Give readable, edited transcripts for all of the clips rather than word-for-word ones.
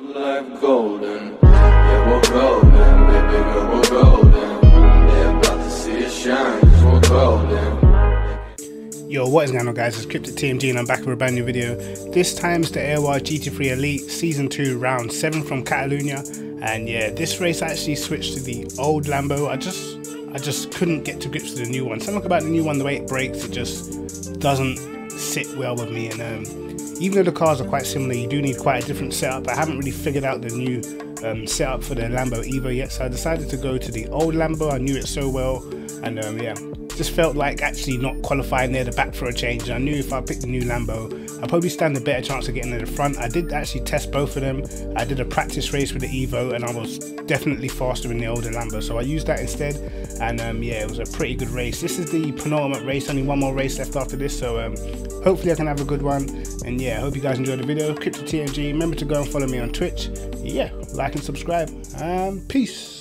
Life golden, yeah, we're golden, baby girl, we're golden. They're about to see us shine, 'cause we're golden. Yo, what is going on guys, it's Cryptic TMG and I'm back with a brand new video. This time's the AOR GT3 Elite Season 2 Round 7 from Catalonia. And yeah, this race I actually switched to the old Lambo. I just couldn't get to grips with the new one. Something about the new one, the way it brakes, it just doesn't sit well with me. And even though the cars are quite similar, you do need quite a different setup. I haven't really figured out the new setup for the Lambo Evo yet, so I decided to go to the old Lambo. I knew it so well, and yeah, just felt like actually not qualifying near the back for a change. I knew if I picked the new Lambo, I'd probably stand a better chance of getting in the front. I did actually test both of them. I did a practice race with the Evo and I was definitely faster in the older Lambo, so I used that instead. And yeah, it was a pretty good race. This is the penultimate race, only one more race left after this, so hopefully I can have a good one. And yeah, I hope you guys enjoyed the video. Cryptic TMG, remember to go and follow me on Twitch. Yeah, like and subscribe, and peace.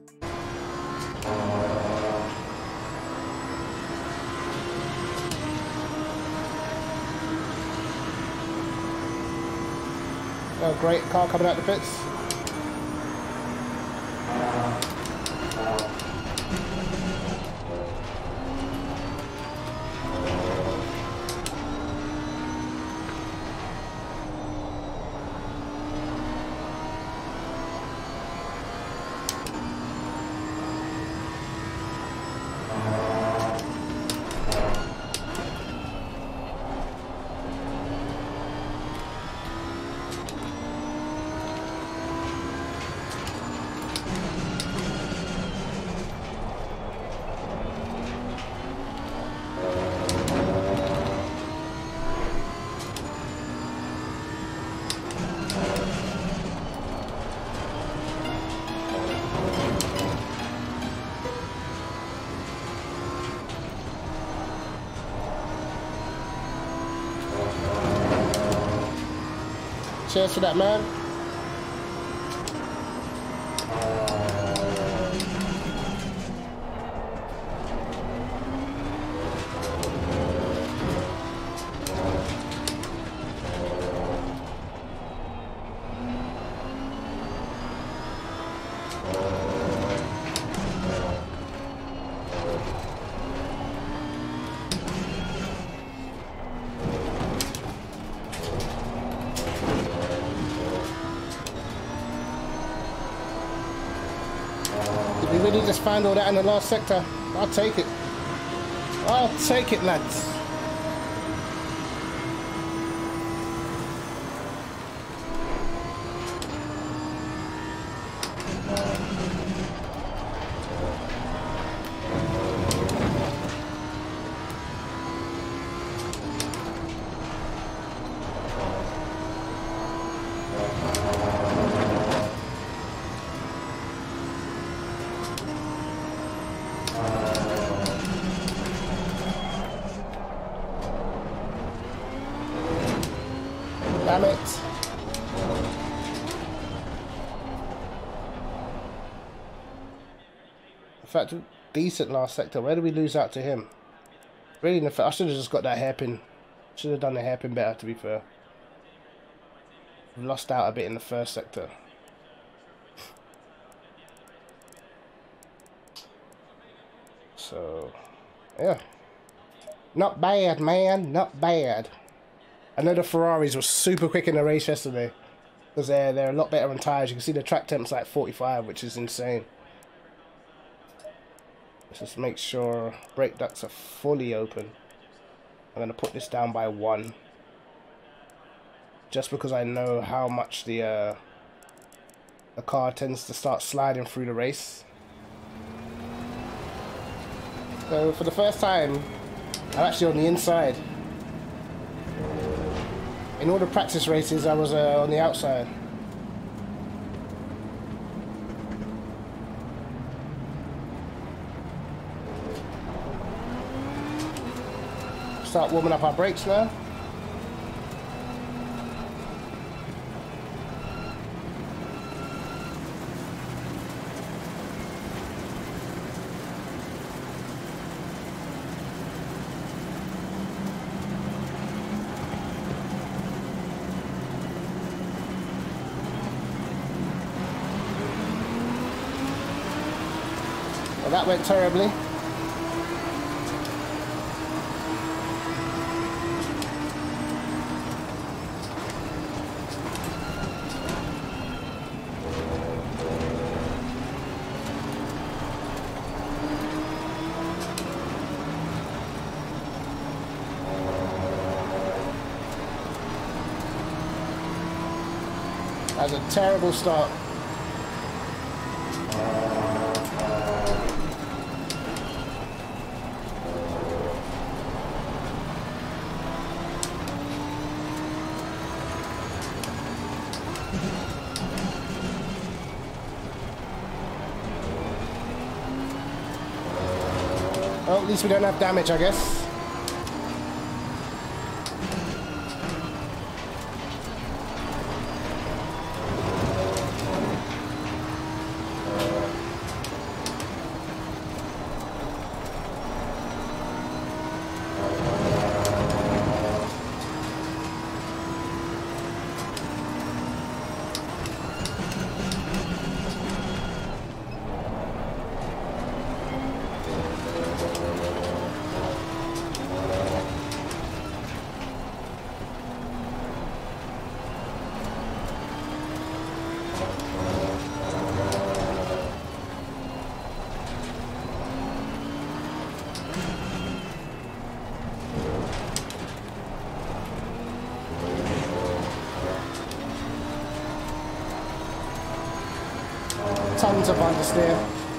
Oh, great car coming out the pits. Cheers for that, man. Did we really just find all that in the last sector? I'll take it. I'll take it, lads. Damn it. In fact, decent last sector. Where did we lose out to him? Really, I should have just got that hairpin. Should have done the hairpin better, to be fair. We've lost out a bit in the first sector. So, yeah. Not bad, man. Not bad. I know the Ferraris were super quick in the race yesterday because they're a lot better on tyres. You can see the track temp's like 45, which is insane. Let's just make sure brake ducts are fully open. I'm going to put this down by 1. Just because I know how much the car tends to start sliding through the race. So for the first time, I'm actually on the inside. In all the practice races, I was on the outside. Start warming up our brakes now. Well, that went terribly. That was a terrible start. Well, at least we don't have damage, I guess. Tons of understeer.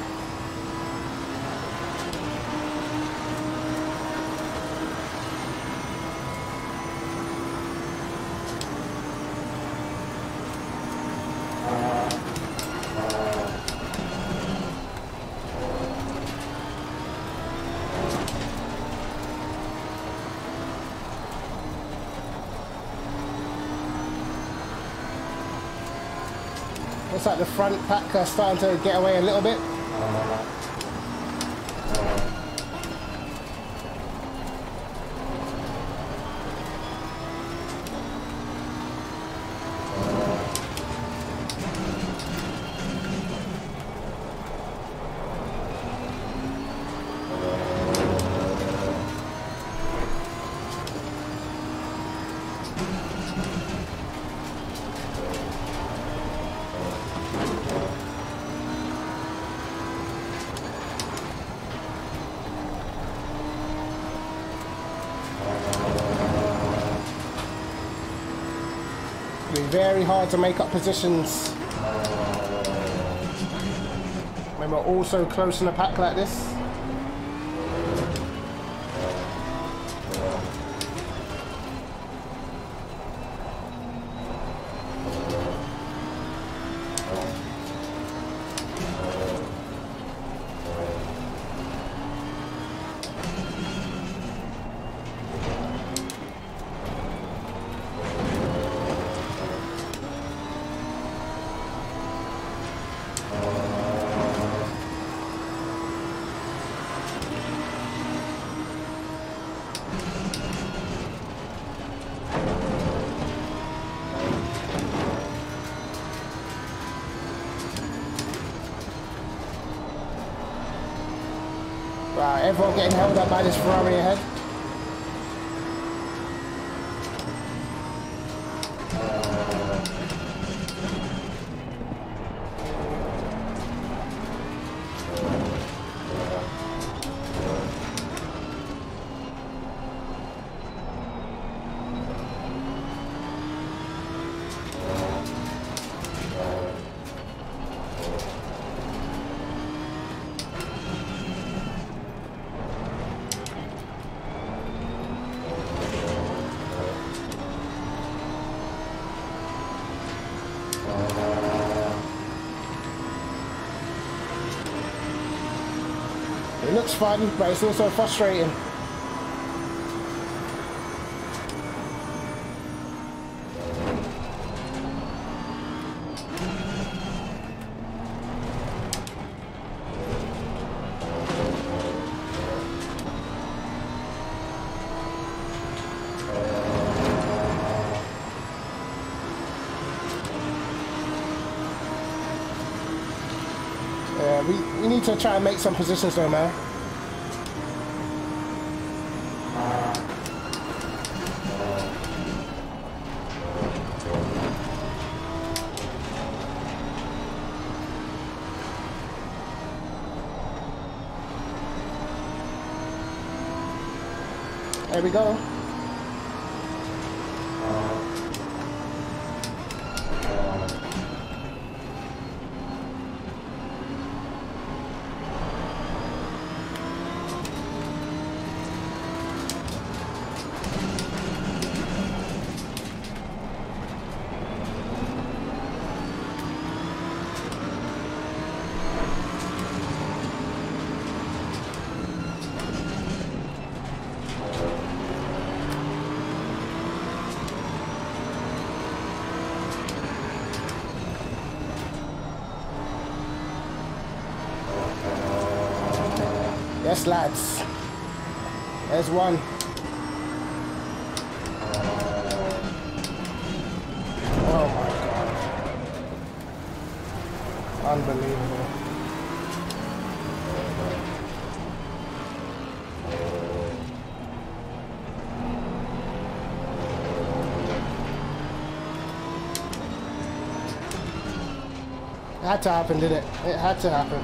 Looks like the front pack are starting to get away a little bit. It'll be very hard to make up positions when we're all so close in a pack like this. Wow, everyone getting held up by this Ferrari ahead. It looks fun, but it's also frustrating. We need to try and make some positions though, man. There we go. Yes, lads. There's one. Oh my God. Unbelievable. It had to happen, didn't it? It had to happen.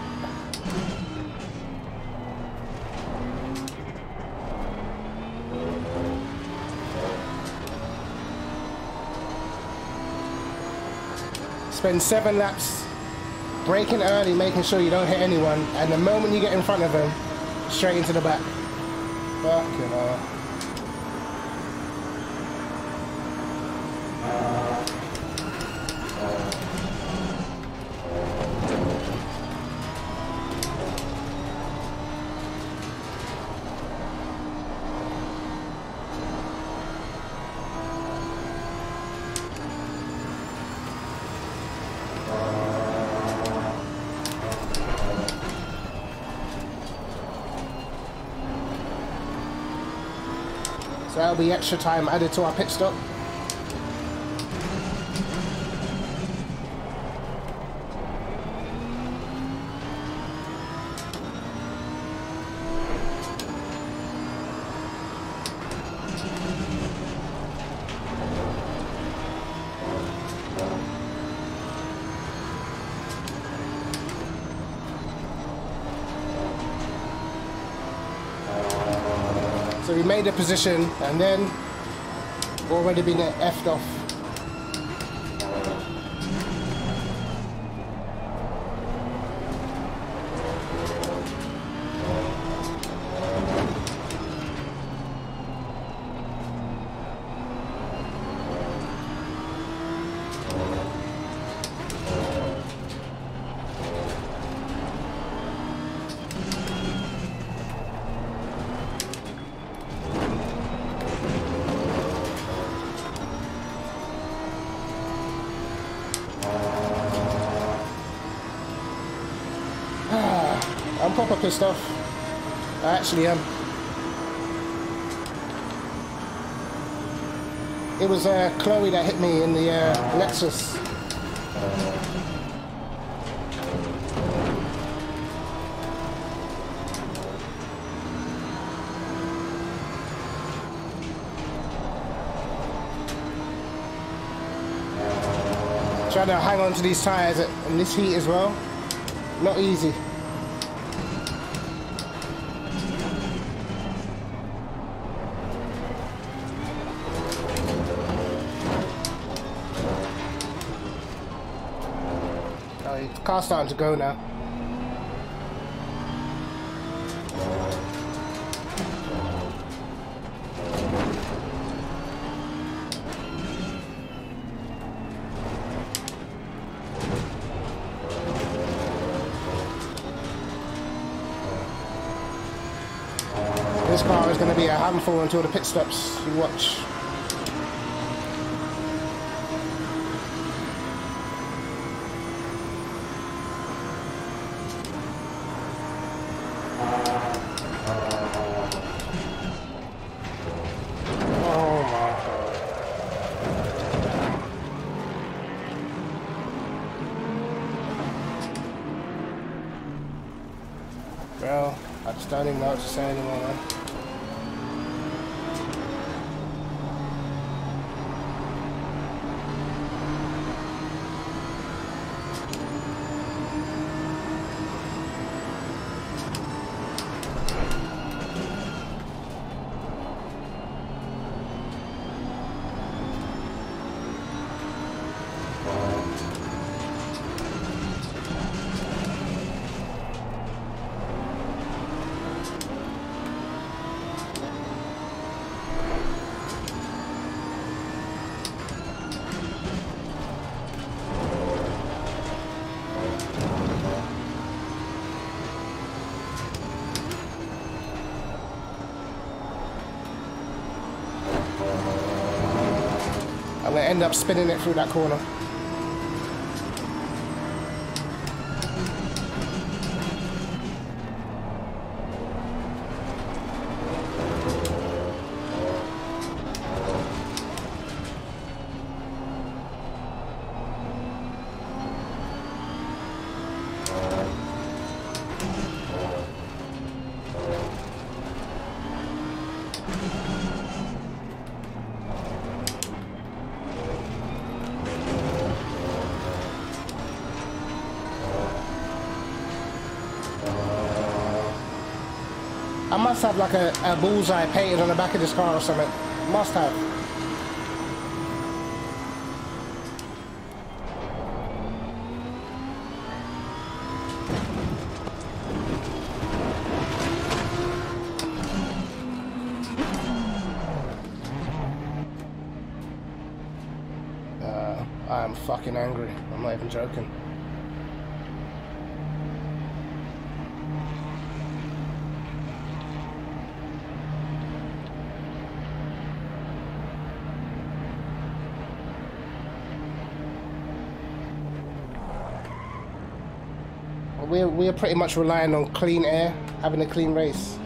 Spend 7 laps braking early, making sure you don't hit anyone, and the moment you get in front of them, straight into the back. Fucking hell. So that'll be extra time added to our pit stop. So we made a position and then already been effed off. I'm proper pissed off. I actually am. It was Chloe that hit me in the Lexus. Trying to hang on to these tires in this heat as well. Not easy. Car's starting to go now. This car is going to be a handful until the pit stops. You watch. Bro, I just don't even know what to say anymore, man. I'm gonna end up spinning it through that corner. I must have like a bullseye painted on the back of this car or something. Must have. I am fucking angry. I'm not even joking. We're pretty much relying on clean air, having a clean race.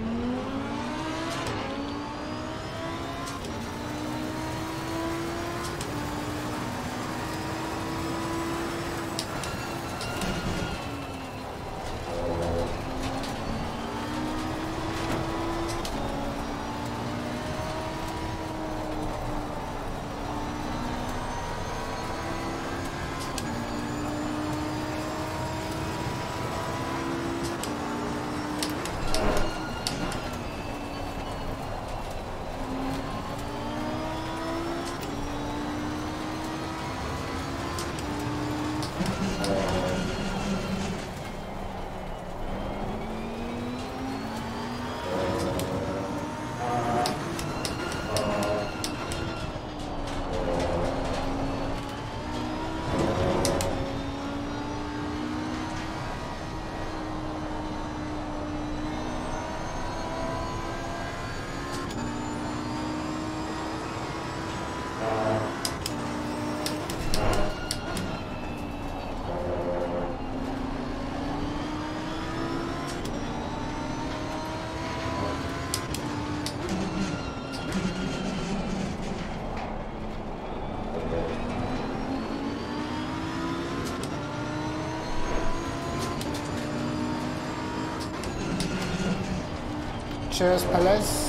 Cheers, Palace.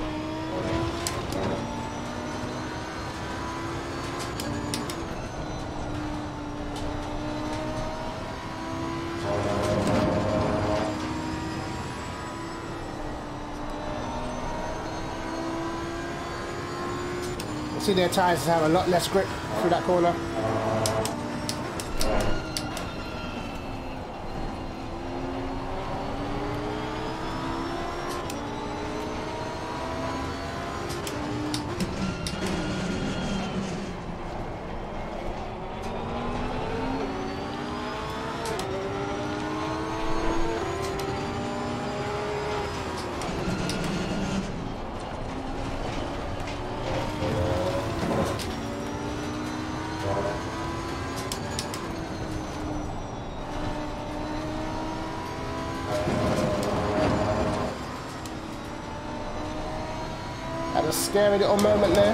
See, their tyres have a lot less grip through that corner. Had a scary little moment there.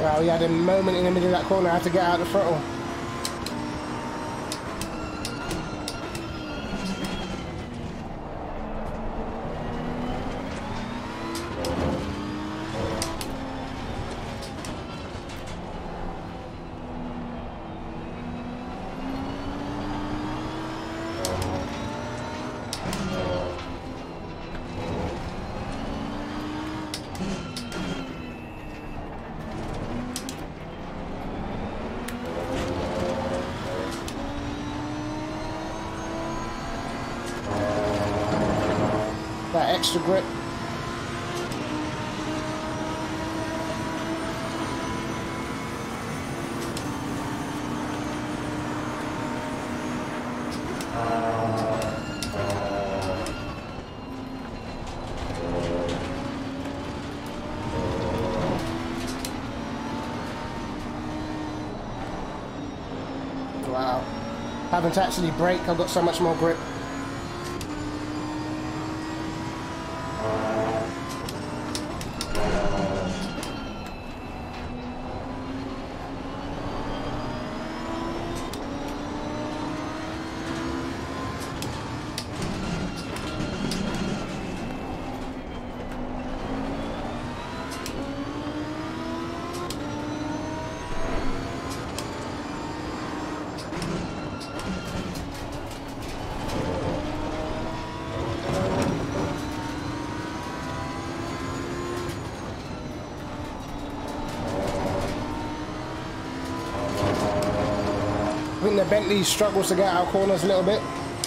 Wow, we had a moment in the middle of that corner. I had to get out the throttle. That extra grip. Wow. Having to actually brake, I've got so much more grip. I think the Bentley struggles to get out of corners a little bit.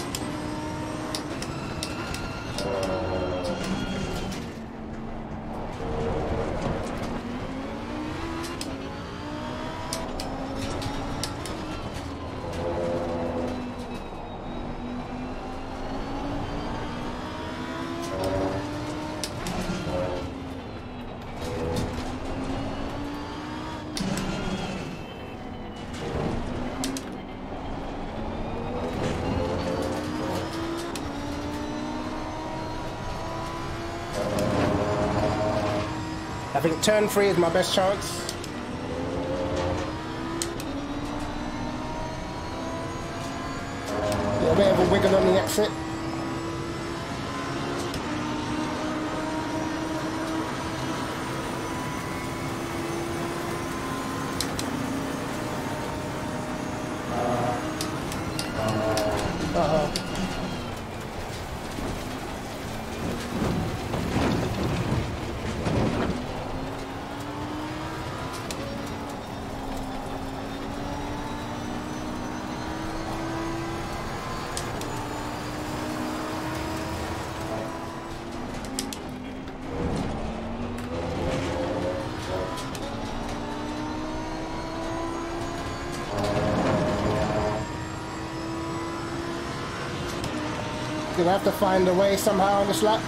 I think turn 3 is my best chance. A little bit of a wiggle on the exit. Gonna have to find a way somehow on this lap.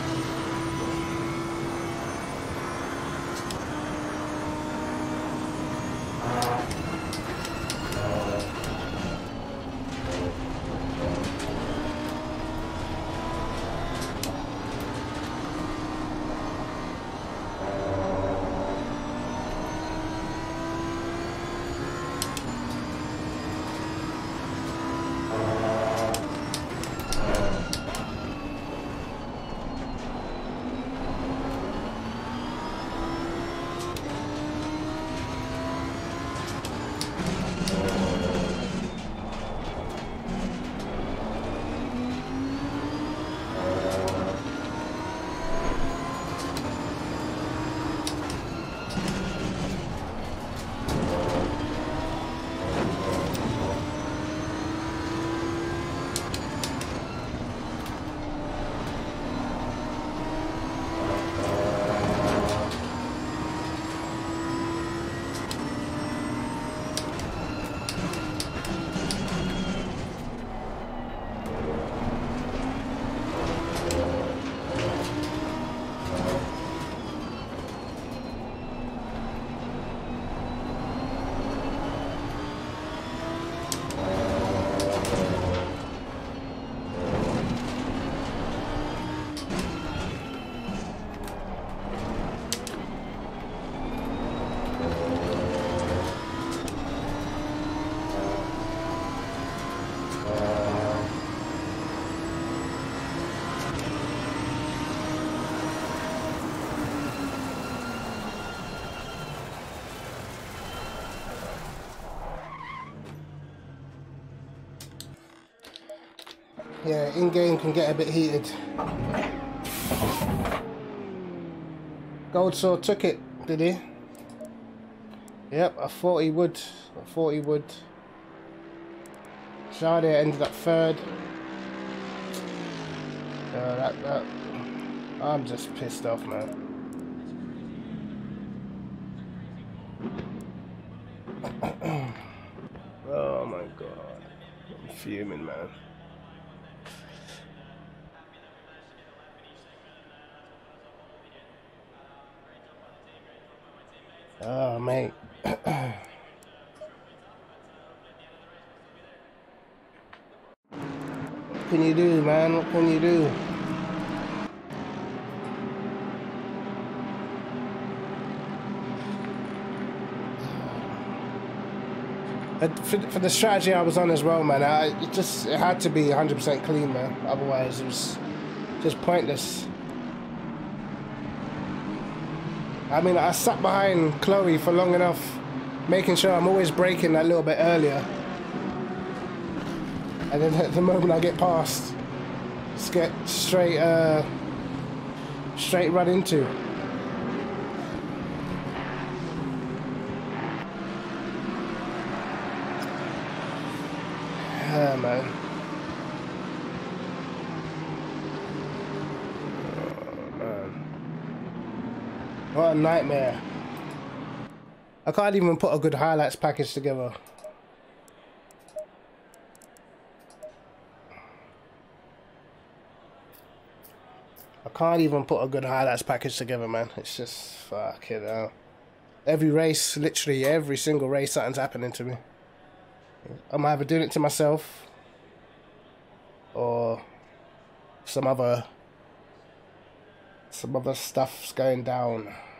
Yeah, in-game can get a bit heated. Gold Sword took it, did he? Yep, I thought he would. Jardier ended up third. I'm just pissed off, man. Oh my god. I'm fuming, man. Oh, mate. What can you do, man? What can you do? For the strategy I was on as well, man, it had to be 100% clean, man. Otherwise, it was just pointless. I mean, I sat behind Chloe for long enough, making sure I'm always braking that little bit earlier. And then at the moment I get past, just get straight run into. Yeah, man. Oh, man. What a nightmare. I can't even put a good highlights package together. I can't even put a good highlights package together, man. It's just fucking hell. Every race, literally every single race, something's happening to me. I'm either doing it to myself or some other stuff's going down.